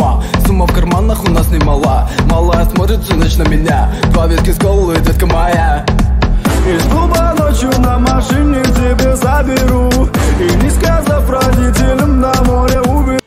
ума. Сумма в карманах у нас немала. Малая смотрит всю ночь на меня. 2 ветки с колы, детка моя. Из клуба ночью на машине тебе заберу. И не сказав родителям, на море уберу.